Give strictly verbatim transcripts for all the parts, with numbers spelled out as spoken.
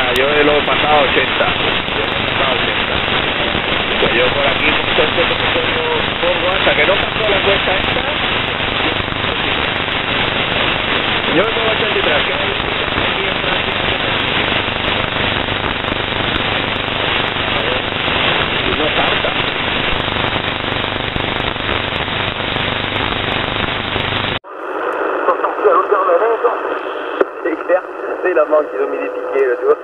ya, yo he lo he pasado ochenta. Yo he pasado ochenta. Pues yo por aquí contento porque yo pongo hasta que no pasó la cuesta esta. Yo me pongo ochenta y tres, que aquí en Francia. No está alta. C'est clair, c'est la main qu'ils ont mis des piquets là, tu vois.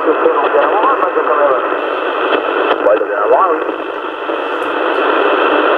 Ouais, il doit bien avoir, oui.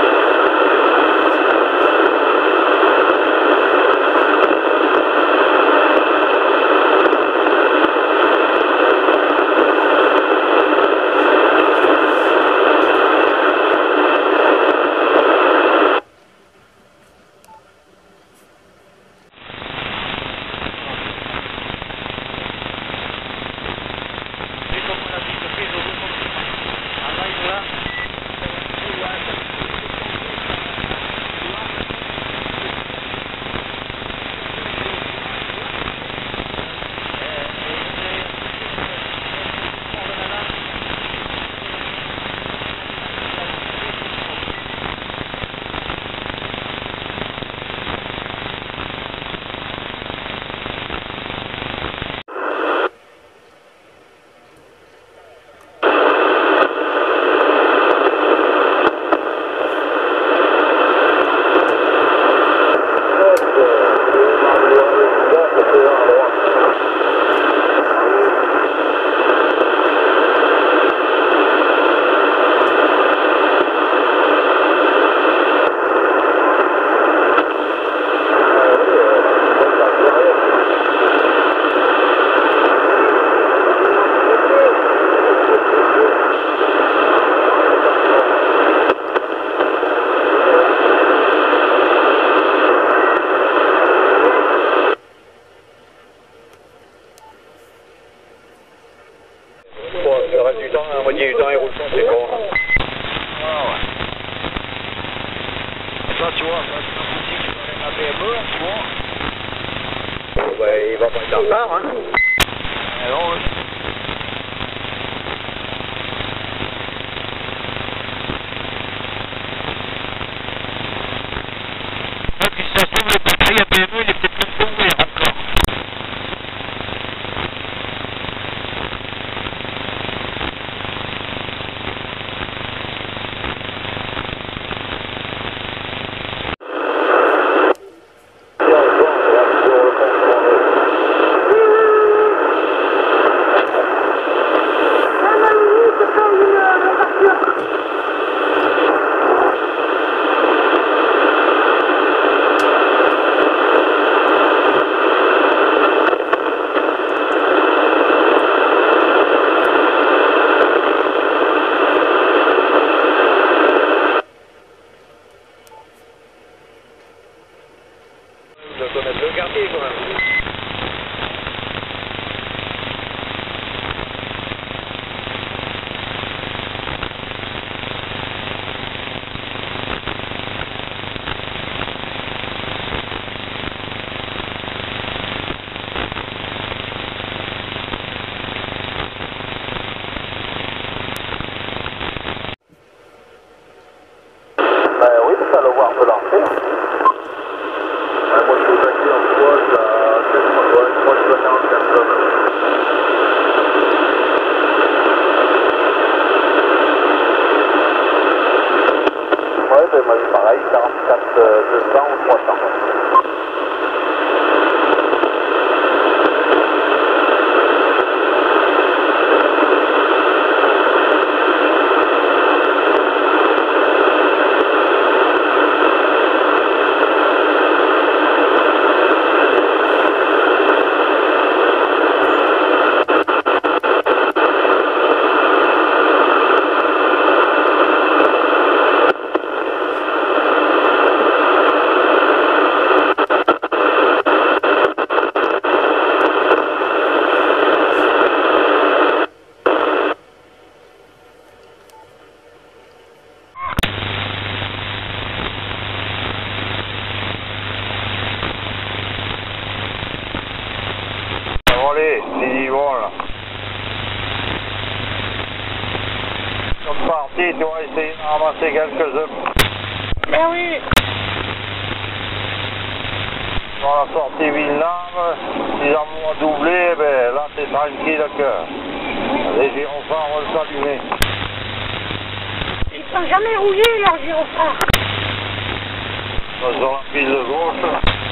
Ça, tu vois, ça, c'est un boutique qui va aller à la P M E, tu vois. Bon, bah, il va pas être en retard, hein. Et non, ouais. Ah, puis si ça se trouve, le batterie à P M E, il est peut-être même pas ouvert encore. De connaître le quartier, quand même. Ben oui, ça le voir peut lancer. Moi, je suis attaqué en trois, ça je crois que je dois quarante-quatre tonnes. Ouais, ben moi, pareil, quarante-quatre deux cents ou trois cents. Allez, c'est Yvon là. Comme parti, tu vas essayer de ramasser quelques-uns. Mais oui. Dans la sortie Villeneuve, si l'amour a doublé, ben là t'es tranquille à cœur. Les gyrophares vont s'allumer. Ils ne sont jamais rouillés, leurs gyrophares. Sur la pile de gauche.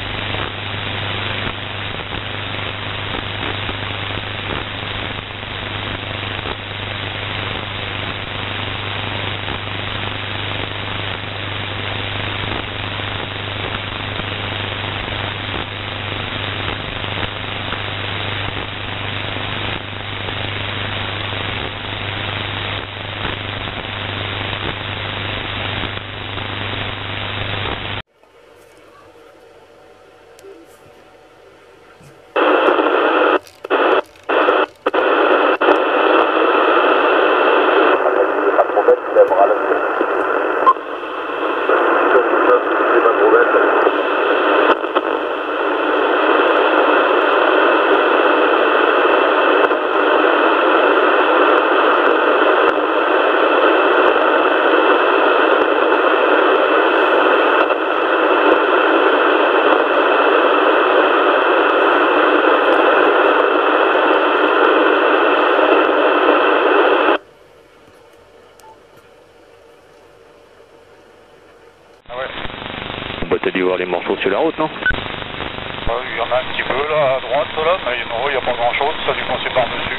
T'as dû voir les morceaux sur la route, non? Euh, il y en a un petit peu là, à droite là, mais non, il n'y a pas grand chose, ça a dû passer par-dessus.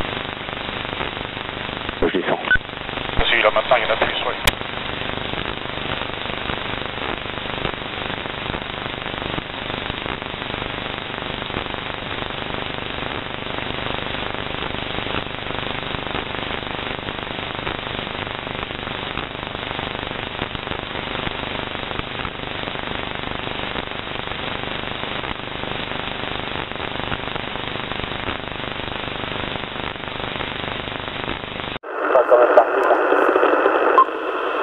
Ou... Je descends. Parce que là maintenant il y en a plus, ouais. Quand même parti, là.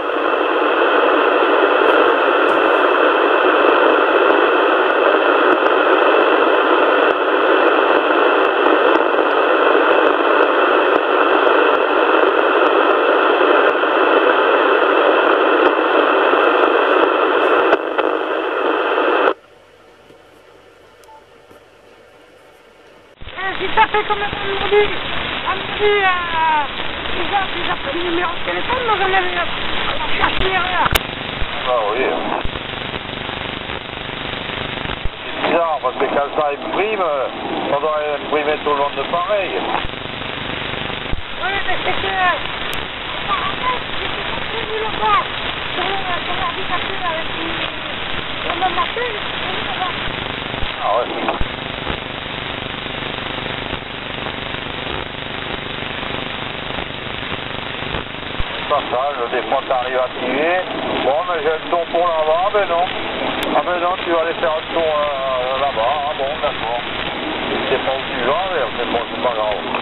fait comme elle m'a dit. Elle m'a dit, euh, déjà, j'ai appelé le numéro de téléphone, mais j'en avais la chasse derrière. Ah oui. C'est bizarre parce que quand ça imprime, on doit imprimer tout le monde de pareil. Oui, mais c'est que, apparemment, j'étais pas prévu là-bas, sur l'ordinateur avec le même marché, j'ai prévu là-bas. Ah ouais. Passage, des fois t'arrives à tirer, bon mais j'ai le tour pour là-bas, ben non. Ah ben non, tu vas aller faire un tour euh, là-bas, ah bon d'accord. C'est pas où tu vas, mais c'est bon, c'est pas grave.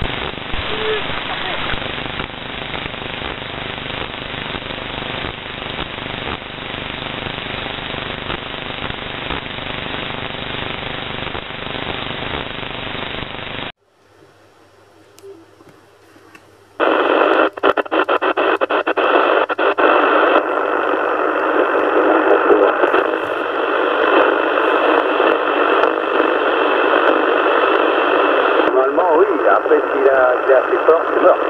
Après, s'il a été assez fort, c'est mort.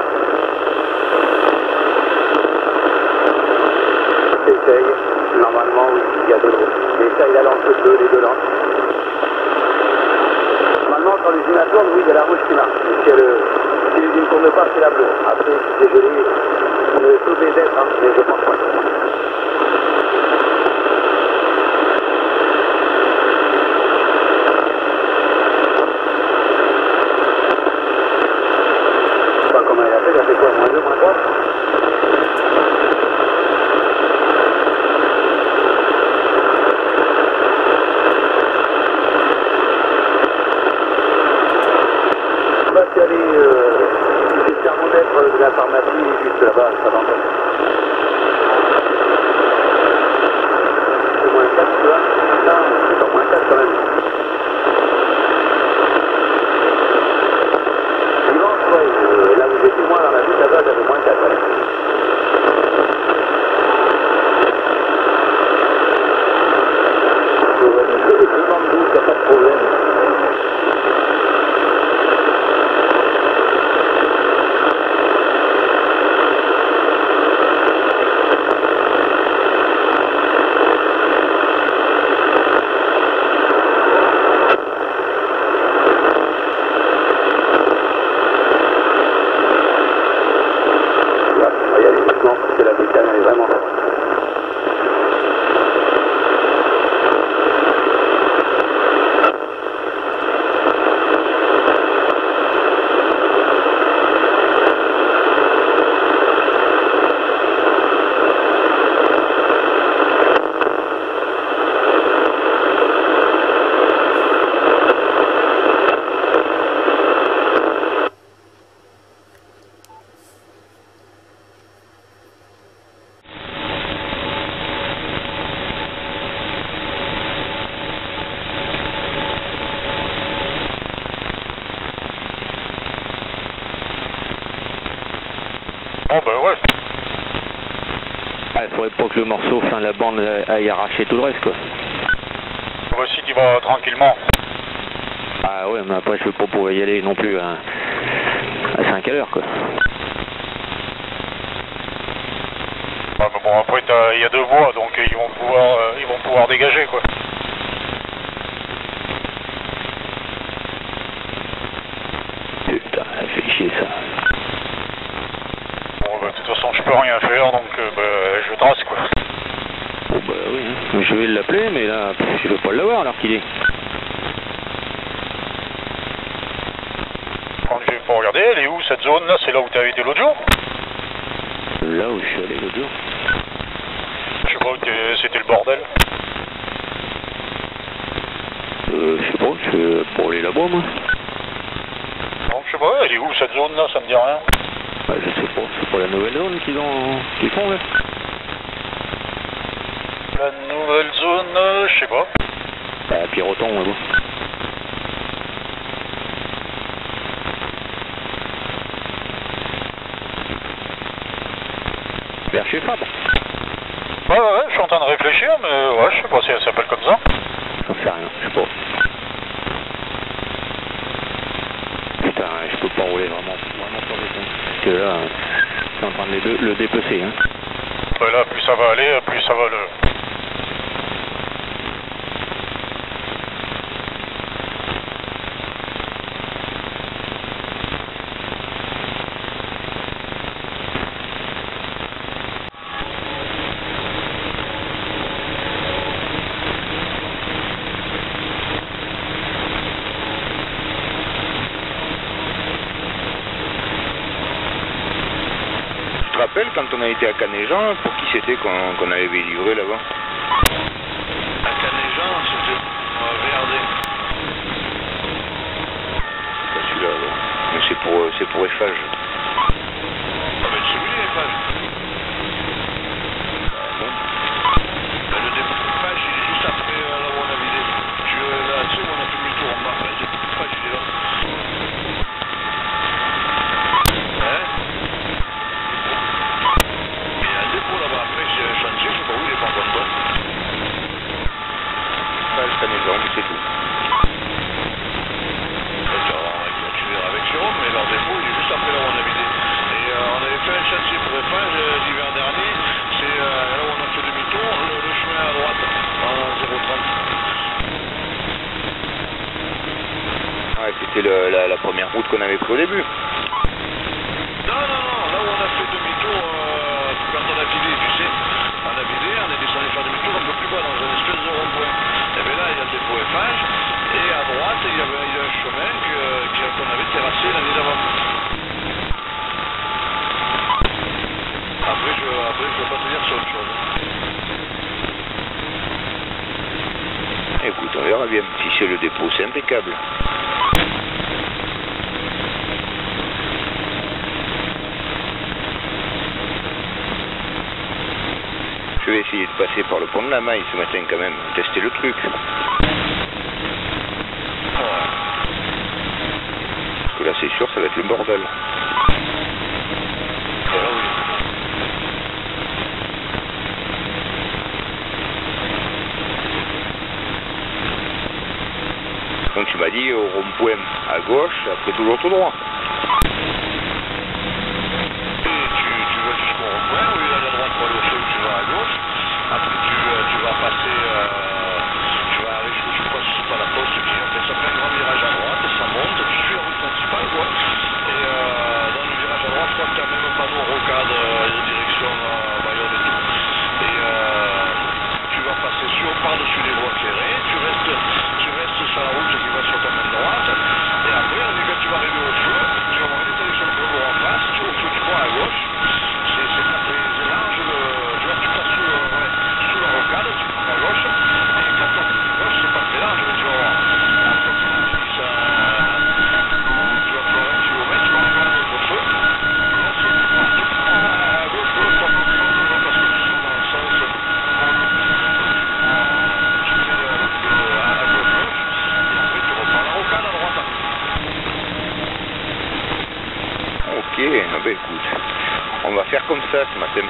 Essaye. Normalement, oui, il y a de l'eau. Essaye la lance bleue, les deux lances. Normalement, quand l'usine tourne, oui, il y a la rouge qui marche. Si l'usine ne tourne pas, c'est la bleue. Après, si c'est gelé, on peut peut-être être, hein, mais je pense pas. Comment elle a fait, elle a fait quoi, moins deux, moins trois? On va s'y aller, euh, c'est le thermomètre de la pharmacie, juste là-bas, ça va encore. C'est moins quatre, tu vois? Non, c'est pas moins quatre quand même. Dimanche, ouais, euh, là où j'étais moi dans la ville, là-bas, j'avais moins quatre, ouais. Je vais tout en douce, il n'y a pas de problème. Parce que la bécane elle est vraiment forte. Oh bah ouais. Ah, il faudrait pas que le morceau, enfin la bande aille arracher tout le reste quoi. Voici qui va tranquillement. Ah ouais, mais après je vais pas pouvoir y aller non plus à, à cinq à l'heure quoi. Ah mais bon après il y a deux voies donc ils vont pouvoir euh, ils vont pouvoir dégager quoi. Putain, ça fait chier ça. Bon bah de toute façon je peux rien faire donc euh, bah, je trace quoi. Bon bah oui, hein. Je vais l'appeler mais là je veux pas l'avoir alors qu'il est. Quand je vais pas regarder, elle est où cette zone là? C'est là où tu avais été l'autre jour? Là où je suis allé l'autre jour. Je sais pas où c'était le bordel. Euh, je sais pas, je suis pour aller là-bas moi. Non, je sais pas, elle est où cette zone là? Ça me dit rien. Bah je sais pas, c'est pas la nouvelle zone qu'ils ont qu'ils font là. La nouvelle zone, euh, je sais pas. Bah Piroton là-bas. Vers chez Fabre. Ouais, ouais, ouais, je suis en train de réfléchir, mais ouais, je sais pas si elle s'appelle comme ça. J'en sais rien, je sais pas. Putain, que là, c'est en train de les deux- le dépecer. Hein. Ouais, là, plus ça va aller, plus ça va le... Tu te rappelles quand on a été à Canéjan, pour qui c'était qu'on qu'on avait livré là-bas? À Canéjan, c'était euh, V R D. C'est pas celui-là alors. Mais c'est pour, euh, c'est pour Eiffage. Ah mais c'est lui Eiffage. Bon. Ben, le dépôt Eiffage, il est juste après euh, là où on a vidé. Tu, euh, là, tu sais où on a fait demi-tour en bas. Le dépôt Eiffage, il est là. Hein? Il y a un dépôt là-bas. Après, c'est un chantier, je sais pas où, il est pas en bonne bonne. Eiffage, Canéjan, mais c'est tout. Tu verras avec Jérôme, mais leur dépôt, il est juste après là où on a vidé. Et euh, on avait fait un chantier pour Eiffage euh, l'hiver dernier. C'est euh, là où on a fait demi-tour, le, le chemin à droite, en zéro trente. Ouais, c'était le- la, la première route qu'on avait pris au début. Non, non, non, là où on a fait demi-tour, euh, quand on a vidé, tu sais, on a vidé, on est descendu faire demi-tour un peu plus bas dans un espèce de rond-point. Et bien là, il y a le dépôt Eiffage, et à droite, il y avait il y a un chemin que- que- qu'on avait terrassé l'année d'avant. Après, je après, je veux pas te dire sur autre chose. Écoute, on verra bien. Si c'est le dépôt, c'est impeccable. Je vais essayer de passer par le pont de la Maille ce matin quand même, tester le truc. Parce que là c'est sûr, ça va être le bordel. Ah oui. Donc tu m'as dit au rond-point à gauche, après toujours tout droit. Et tu, tu vas jusqu'au rond-point, au lieu d'aller à droite pour aller au feu, tu vas à gauche. Après, tu, euh, tu vas passer, euh, tu vas arriver, je sais pas si c'est pas la poste qui après ça fait un grand virage à droite, ça monte, tu suis la route principale, quoi. Et euh, dans le virage à droite, je crois que tu as même un panneau rocade euh, direction euh, Bayonne et tout. Et euh, tu vas passer sur par-dessus les voies ferrées, tu restes, tu restes sur la route qui va sur ta main droite. Et après, on dit, quand tu vas arriver au feu, tu vas voir une intersection de poids lourd en face, tu, au feu, tu prends à gauche. C'est c'est pas très large, le, tu vois, tu passes sous, le, ouais, sous la rocade, tu prends à gauche. Et quand tu arrives à gauche, c'est pas très large, mais tu vas voir. Après, tu dis ça, tu vas faire un kilomètre, tu vas arriver à un autre feu. Et là, c'est tu prends à gauche pour le trois parce que tu sors dans le sens. Tu fais le, le, à gauche-gauche, et après tu reprends la rocade à droite. Ok, ah ben écoute, on va faire comme ça ce matin.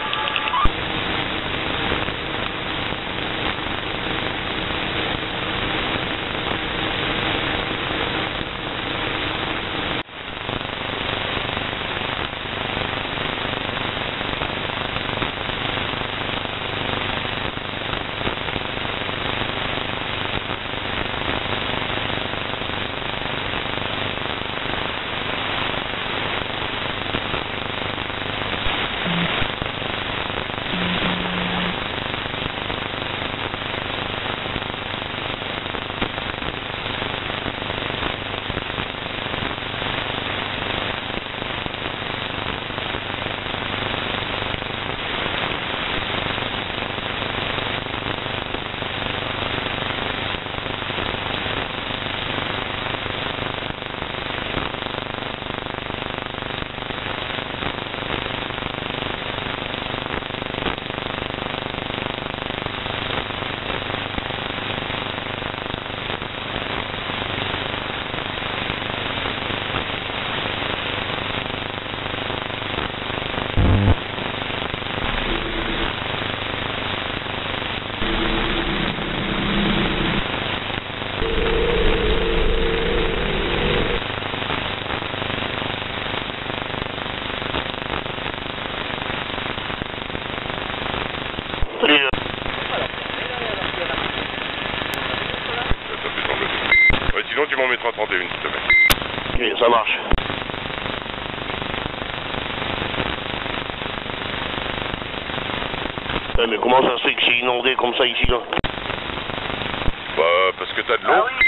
kilomètres à trente et un, s'il te plaît. Ok, ça marche. Ouais, mais comment ça se fait que c'est inondé comme ça ici, là? Bah, parce que t'as de l'eau. Ah oui.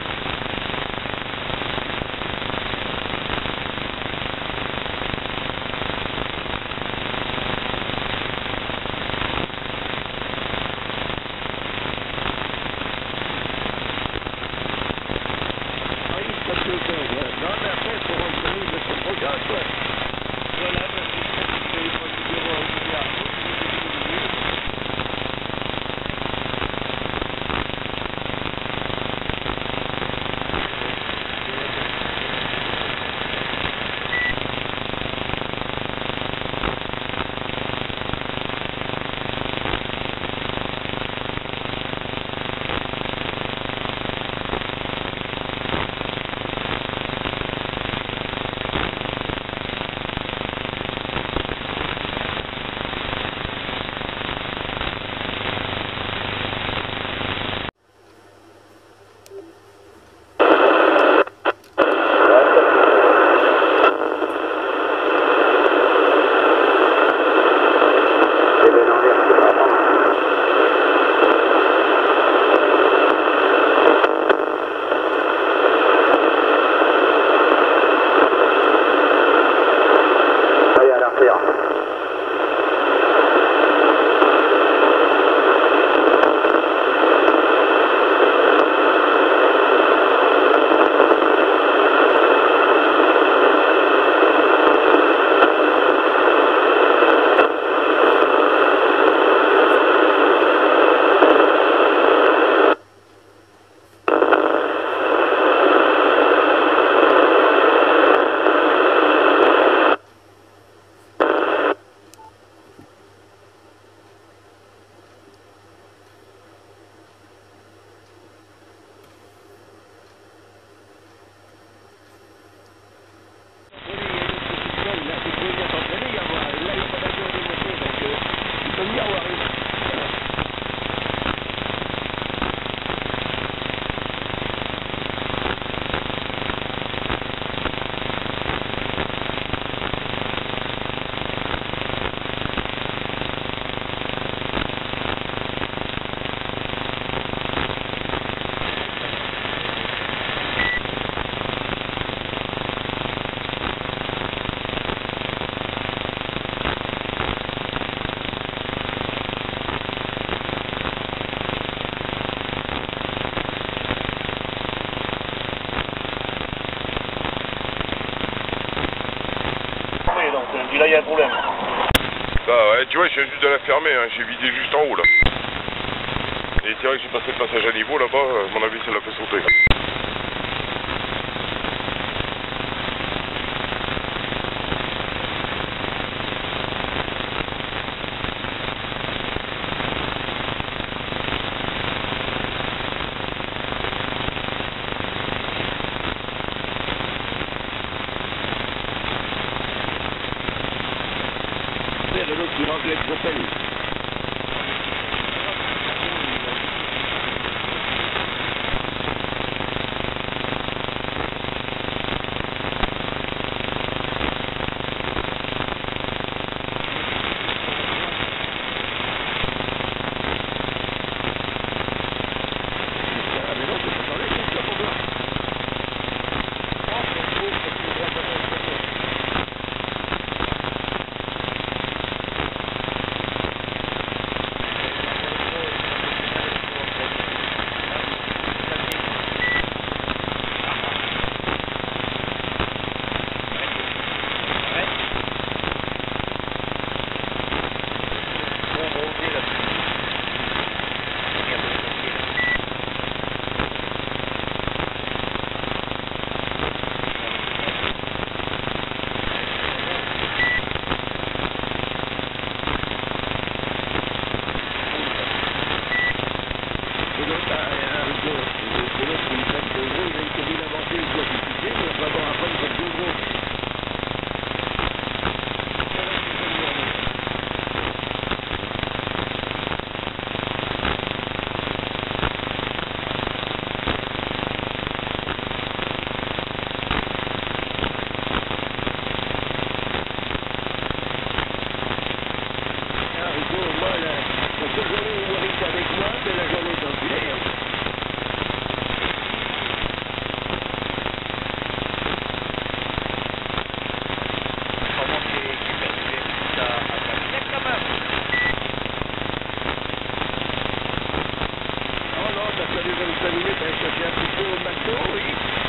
Et là, il y a un problème. Bah ouais, tu vois, je viens juste de la fermer, hein. J'ai vidé juste en haut là. Et c'est vrai que j'ai passé le passage à niveau là-bas, à mon avis ça l'a fait sauter. Qui rentre les propelles. bateau, oui.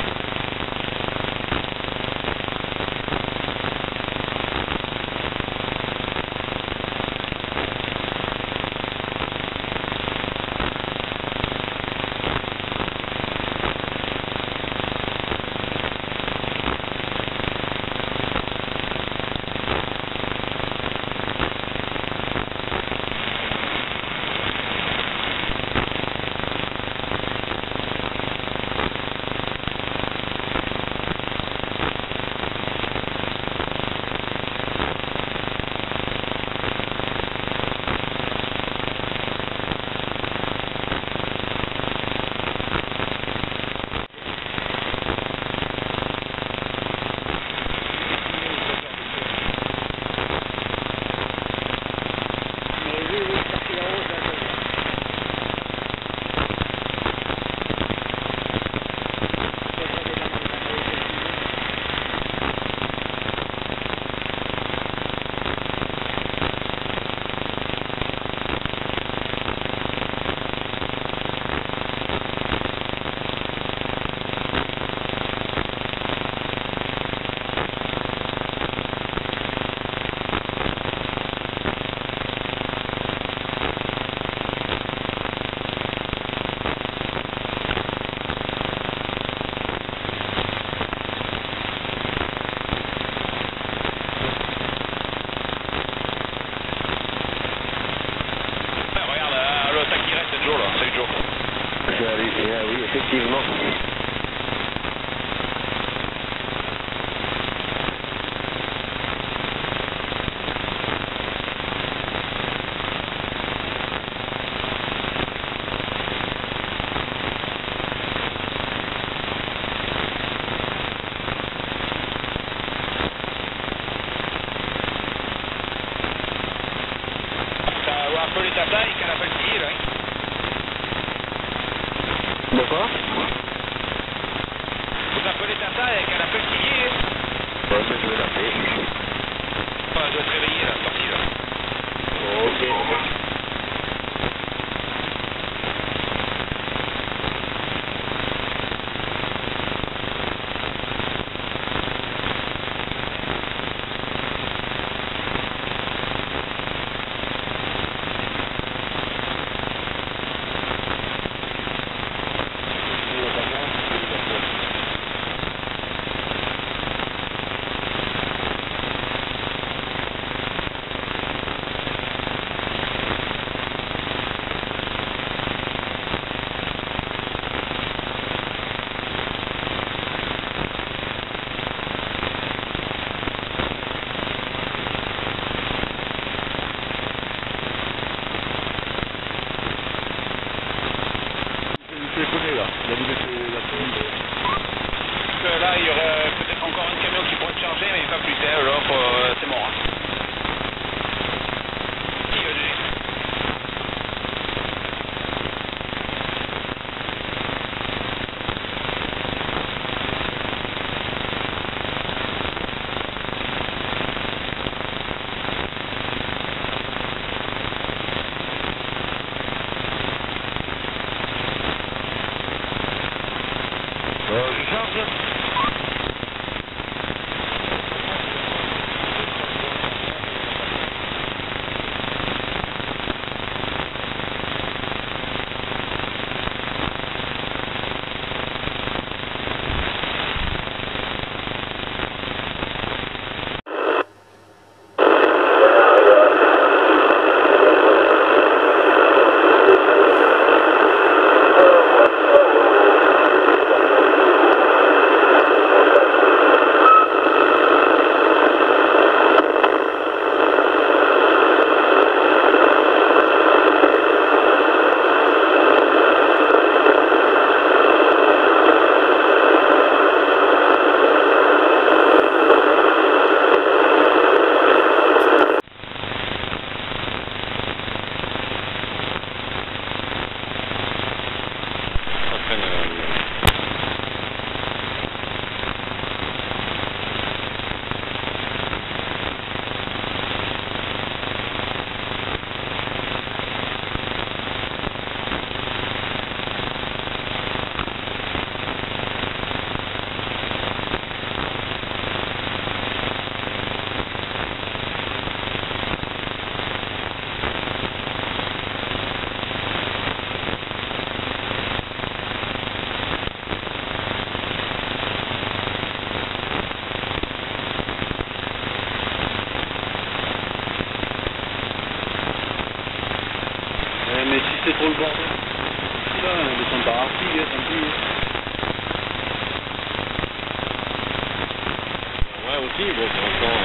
Oui, effectivement. Ça va appeler ta taille qu'elle appelle qui, là, hein? D'accord. Vous appelez ta taille qu'elle appelle qui, hein? Ouais, mais je vais l'appeler. Ouais, elle doit se réveiller, la sortie, là. Ok. Là, il y aurait peut-être encore un camion qui pourrait te charger, mais pas plus tard, alors euh, c'est mort. Hein. Qui va donner ? Euh, je charge. Artigue, tant pis. Ouais, aussi, bon, pour l'instant.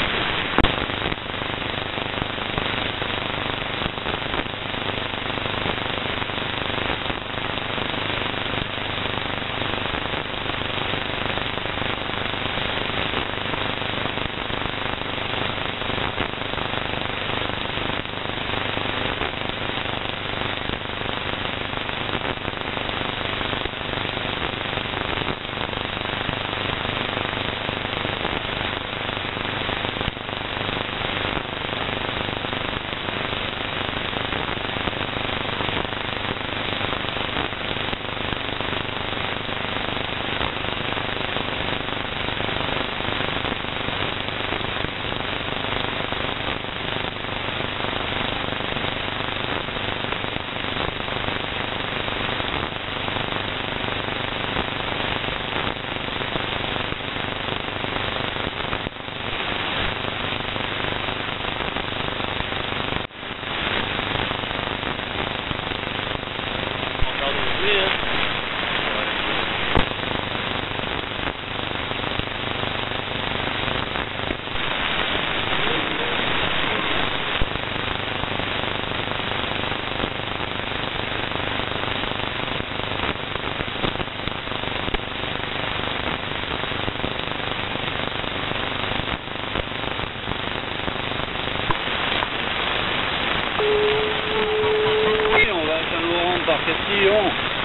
Par Castillon.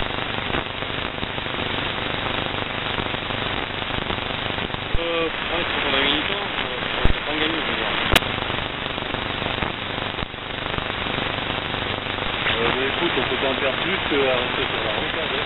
Euh, ouais, c'est qu'on a mis du temps, c'est pas gagné, je veux dire. Euh, mais écoute, on peut pas en perdre plus qu'à rester sur la route, hein.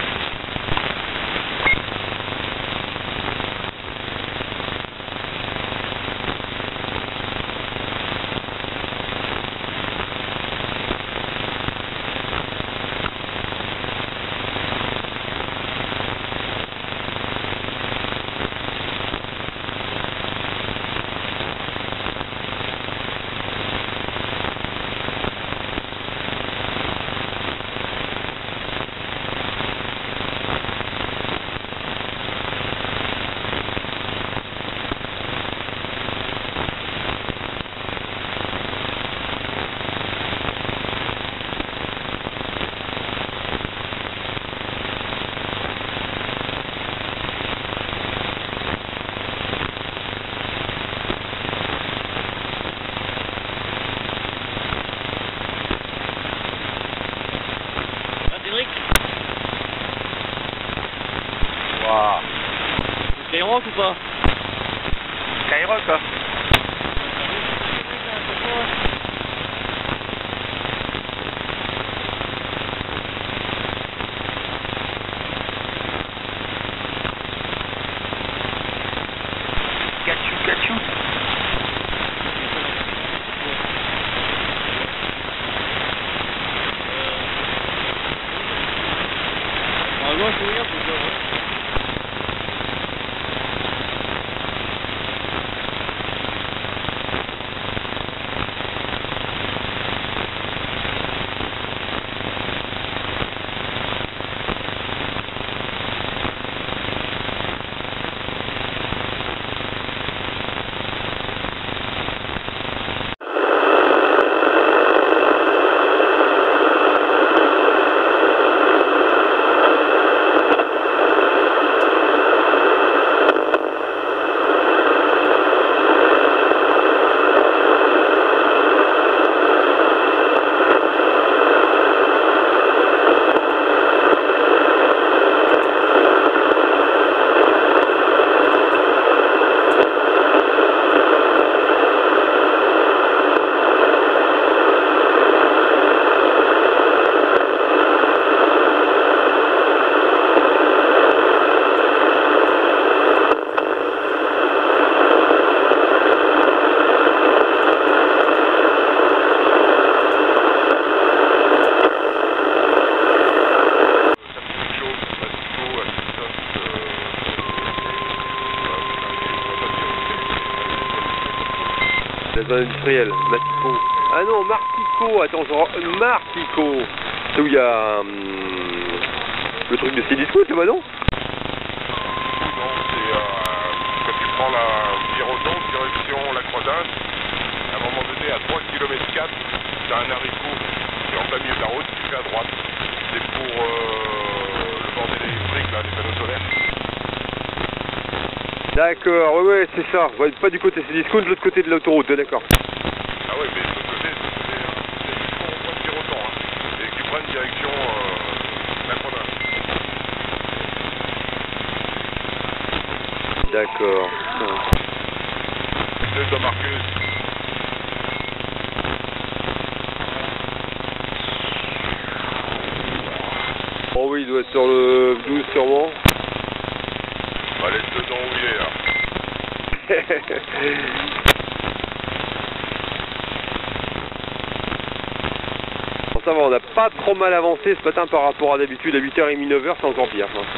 Waouh. Skyrock ou pas? Skyrock, quoi. Cachou, cachou. Ah non, c'est bien, c'est ça. La zone industrielle, Martico. Ah non, Martico, attends, genre Martico. C'est où il y a... Hum, Le truc de Cdiscount, là-bas, non? Non, c'est euh, quand tu prends la Viroton, direction la Croisade, à un moment donné, à trois kilomètres quatre, t'as un haricot qui est en plein milieu de la route, tu fais à droite. C'est pour euh, le bordel électrique, là, les panneaux solaires. D'accord, ouais, ouais, c'est ça. Ouais, pas du côté Cdiscount, de l'autre côté de l'autoroute, d'accord. Ah oui, mais de l'autre côté, de l'autre côté, hein, c'est jusqu'au rond-point de Viroton, hein, et que tu prennes direction euh, la Croisade. D'accord. Je dois marquer. Oh oui, il doit être sur le douze sûrement. On va laisser dedans où il est là. Bon, ça va, on n'a pas trop mal avancé ce matin par rapport à d'habitude. À huit heures trente, neuf heures, c'est encore pire. Hein.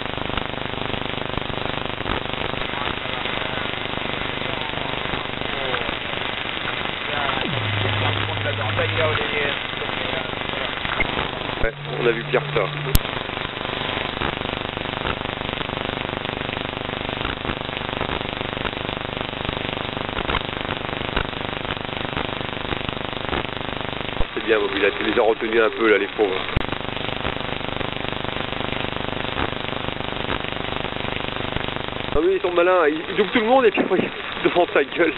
Ouais, on a vu pire que ça. C'est bien, il a, tu les as retenus un peu là, les pauvres. Ah oui, ils sont malins, ils, ils doublent tout le monde et puis après ils se foutent devant ta gueule.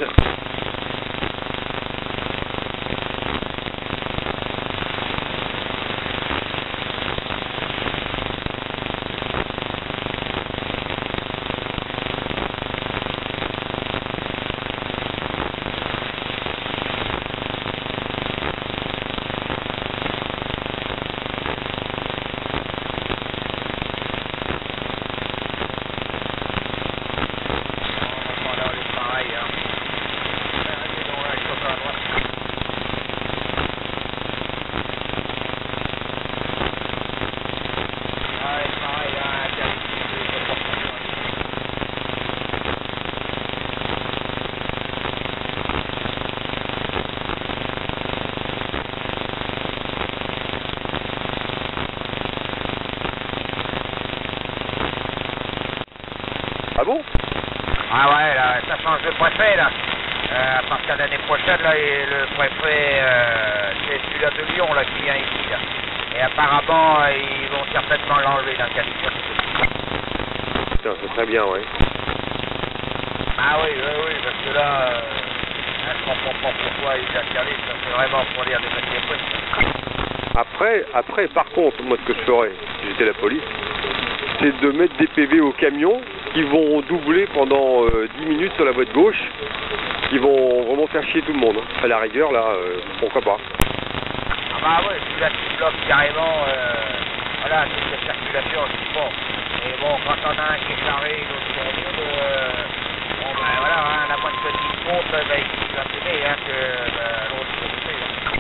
Ah bon? Ah ouais, là, ça change de préfet, là. Euh, à partir de l'année prochaine, là, et le préfet, euh, c'est celui-là de Lyon, là, qui vient ici, là. Et apparemment, euh, ils vont certainement l'enlever, l'interdiction. Putain, ça serait bien, ouais. Ah oui, oui, oui, parce que là, euh, je comprends pas pourquoi ils interdisent, ça, c'est vraiment pour dire des métiers prix. Après, après, par contre, moi, ce que je ferais, si j'étais la police, c'est de mettre des P V au camion qui vont doubler pendant euh, dix minutes sur la voie de gauche, qui vont vraiment faire chier tout le monde. À la rigueur, là, euh, pourquoi pas. Ah bah ouais, celui-là qui bloque carrément, euh, voilà, toute la circulation, c'est bon. Et bon, quand on a un qui est carré, l'autre qui roule, euh, bon ben voilà, hein, la moindre petite compte, ben il suffit d'imprimer, hein, que ben, l'autre se roule.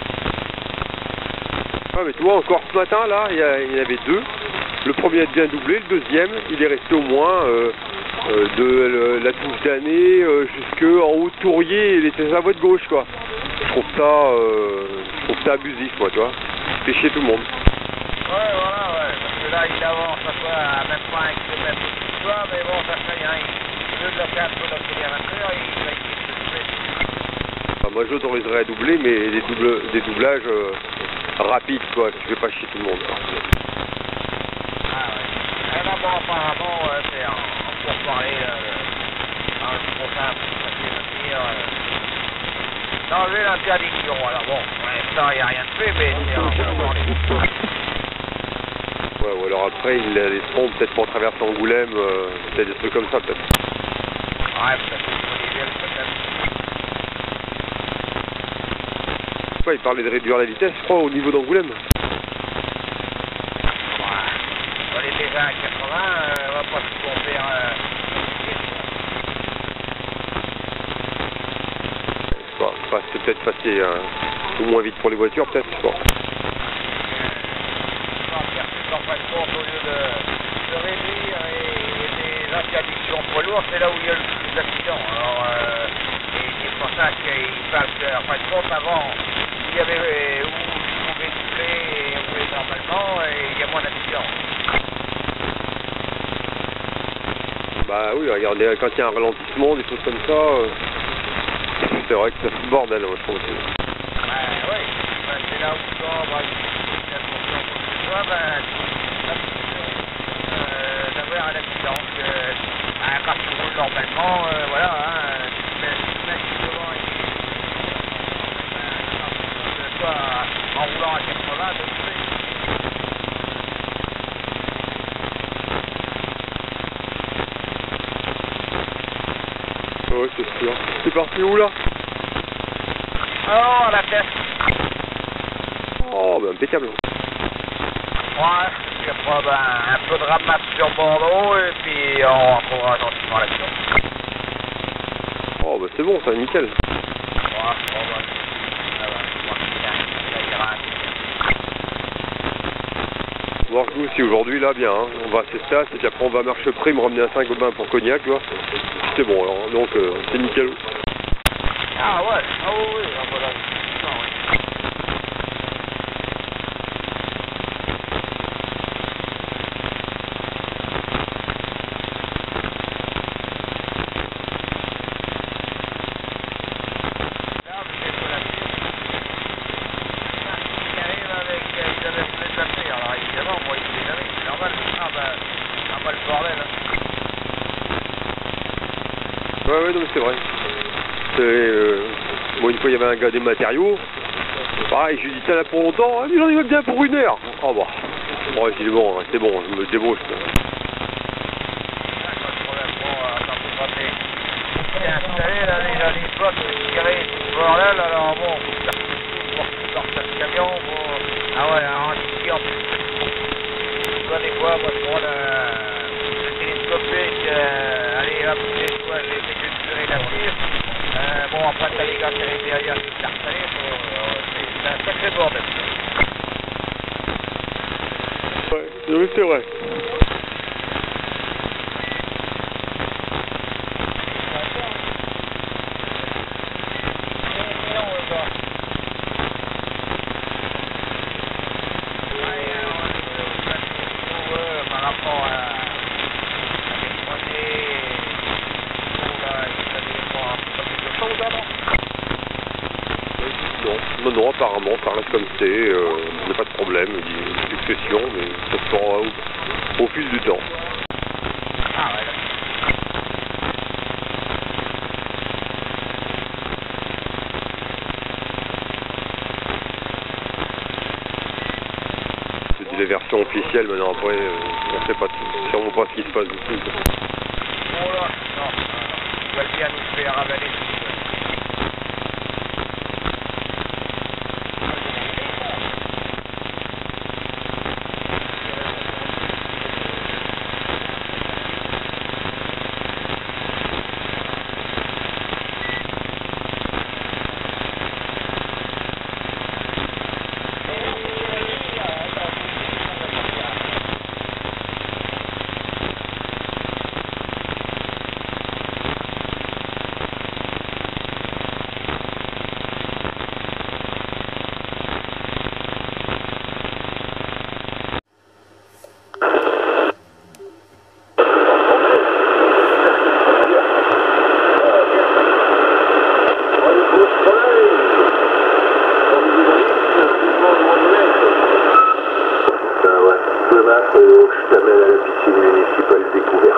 Ah, mais tu vois, encore ce matin, là, il y, a- il y en avait deux. Le premier a bien doublé, le deuxième, il est resté au moins euh, euh, de le- la touche d'année euh, jusqu'en haut de Tourier, il était sur la voie de gauche, quoi. Je trouve ça, euh, je trouve ça abusif, moi, tu vois. C'est chier tout le monde. Ouais, voilà, ouais, parce que là, il avance à quoi, à même pas un kilomètre de toi, mais bon, ça fait rien, il, au lieu de le faire pour l'accélérateur, il va essayer de le faire. Enfin, moi, j'autoriserais à doubler, mais des, double, des doublages euh, rapides, quoi, que tu fais pas chier tout le monde. Quoi. Ah ouais. Et là, bon, apparemment, euh, c'est en, en pourparler, euh, dans le prochain, pour passer le tir, euh, d'enlever l'interdiction. Alors bon, pour l'instant, il n'y a rien de fait, mais c'est en pourparler. Ouais, ou alors après, ils la laisseront peut-être pour traverser Angoulême, euh, peut-être des trucs comme ça, peut-être. Ouais, peut-être qu'il faut les virer, peut-être. Ouais, ils parlaient de réduire la vitesse, je crois, au niveau d'Angoulême. On est déjà à quatre-vingts, euh, on va pas tout faire. Euh, Je sais pas, enfin, c'est peut-être passer euh, au moins vite pour les voitures, peut-être, je sais pas. on va faire plus en fin de compte au lieu de, de réduire et, et des interdictions poids lourds, c'est là où il y a le plus d'accidents. Alors, euh, et c'est pour ça qu'ils passent, en fin de compte, avant, il y avait où tu pouvais doubler et rouler normalement et il y a moins d'accidents. bah oui, regardez, quand il y a un ralentissement, des choses comme ça, euh, c'est vrai que ça fout le bordel, moi, je trouve. Ouais, oui, ben, c'est là où quand, bah, il y a pour quoi que ce soit, ben, euh, d'avoir un accident, que, ben, quand tu roules normalement, euh, voilà, hein, tu mets, tu mets devant et que ce soit en roulant à quatre-vingts, de trouver. Ouais, c'est sûr. C'est parti où là? Oh, la tête. Oh, ben impeccable. Ouais, puis après, ben, un peu de ramasse sur Bordeaux, et puis on retrouvera gentiment l'action. Oh, ben c'est bon, ça, nickel. Ouais, bon, ben, ça va, je crois que ça ira un peu. Voir que nous aussi aujourd'hui, là, bien, hein. On va à Cestas, et puis après on va à Marche Prime, ramener un cinq bains pour Cognac, tu vois. C'est bon, alors, donc euh, c'est nickel. Ah ouais, ah oui, oui, ah, voilà. Non, oui. Là, vous êtes sur la piste. Il arrive avec, euh, il avait voulu de la paix, alors évidemment, moi, il est jamais, c'est normal, ah ben, ah ben, le bordel, hein. Ouais, ouais, non, mais c'est vrai. C'est, euh, bon, une fois, il y avait un gars des matériaux. Pareil, je lui ai dit, t'as là pour longtemps? Ah, mais j'en ai même bien pour une heure. Oh, bah. Bon, j'ai dit, bon, c'est bon, je me débrouille. C'est installé, là, les, là, les blocs tirés, tout ce bordel, alors bon, faut sortir le camion, bon, ah ouais, en ici, en plus, tu vois, des fois, moi, je prends le, le télescopique, euh, allez, hop, les fois, les sécurités et la pire, euh, bon, après, t'as les gars qui arrivent derrière, qui s'installent, euh, c'est un sacré bordel. Ouais, oui, c'est vrai. Non, non, apparemment, ça reste comme c'est, euh, il n'y a pas de problème, il y a une succession, mais ça se fera au, au fil du temps. Ah ouais, C'est les versions officielles, maintenant après, euh, on ne sait pas sûrement pas ce qui se passe du tout. oh là, non, il va bien nous faire avaler tout. Je t'amène à la piscine municipale découverte.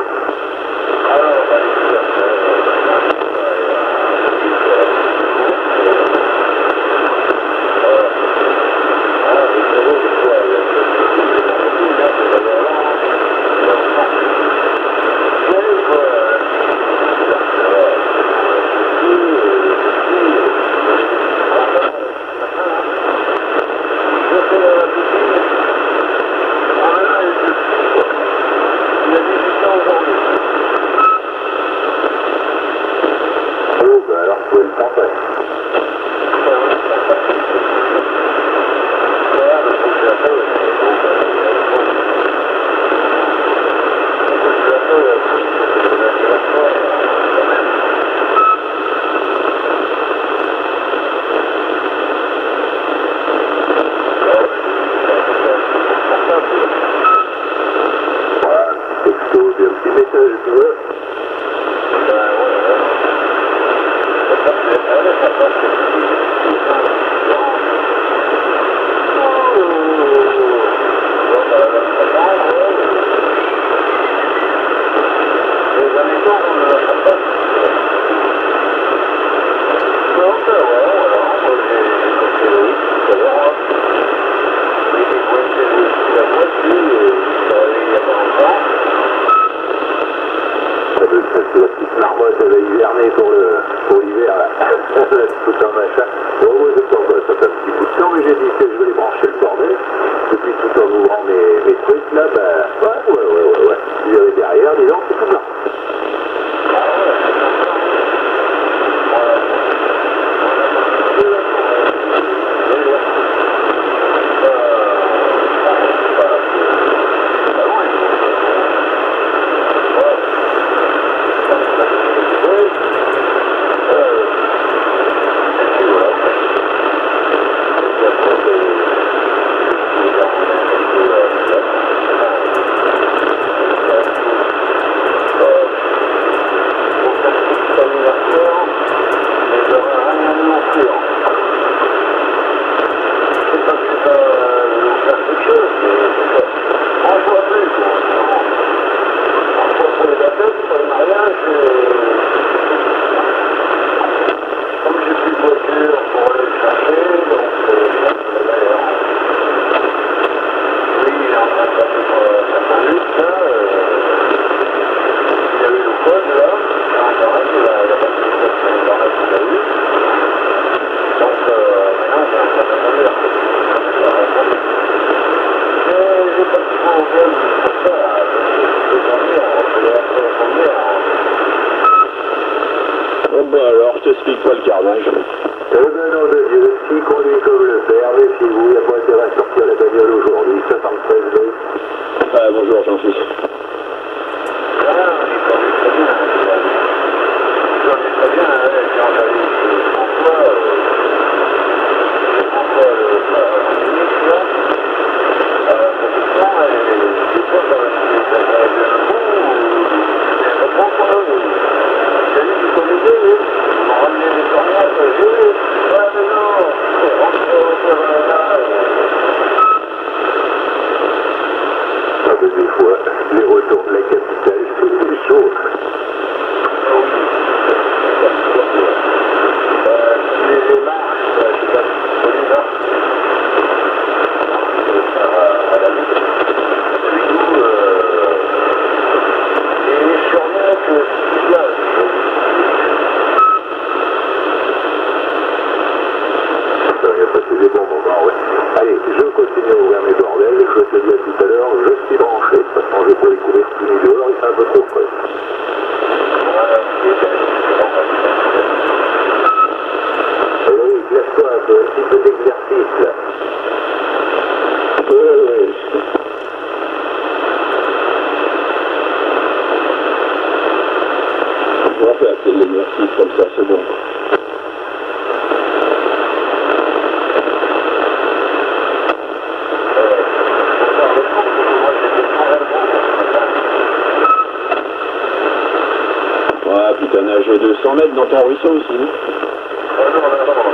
puis un petit message, tu vois. Ben ouais, ouais. Ça passe, ça passe, les habitants, on ne l'a pas. Non, ça va, voilà, moi j'ai compris le rythme, ça va. Oui, j'ai coincé la voiture, et ça allait il y a pas longtemps. Ça veut dire que la petite marmotte, elle va hiverner pour le, pour l'hiver, là. Tout un machin. Bon, moi je sens, ça fait un petit bout de temps, mais j'ai dit que je vais les brancher le bordel. Depuis tout en ouvrant mes, mes trucs, là, bah, ouais, ouais, ouais, ouais, ouais. Il y avait derrière, dis donc, c'est tout blanc. Bon bah alors, je t'explique pas le carnage. Eh ben non de Dieu, s'il conduit comme le père, méfiez-vous, il n'y a pas intérêt à sortir la bagnole aujourd'hui, soixante-treize deux. Ah bonjour Jean-Fils. Ah, il conduit très bien, il conduit très bien, hein, Jean-Fils, François, François le ministre, là, euh, pratiquement, et c'est quoi dans le sujet, ça va être un coup, c'est un peu trop, c'est lui qui conduisait, oui. On m'a ramené des tornades, j'ai vu. Ah mais non, c'est rentré au là. Ça fait des fois, les retours de la capitale, c'est des choses. Les, les marches, je sais pas si c'est connu là. À la ville. Du coup, euh, et je reviens que c'est là. Il a passé des bons moments, ouais. Allez, je continue à ouvrir mes bordels, je te dis à tout à l'heure, je suis branché, de toute façon je vais pas les couvrir tous les dehors, il fait un peu trop frais. Voilà, oui, laisse-toi un peu, un petit peu d'exercice là. Oui, oui. On va faire de l'exercice comme ça, c'est bon. Ouais, puis t'as nagé deux cents mètres dans ton ruisseau aussi. Ah non, non, non.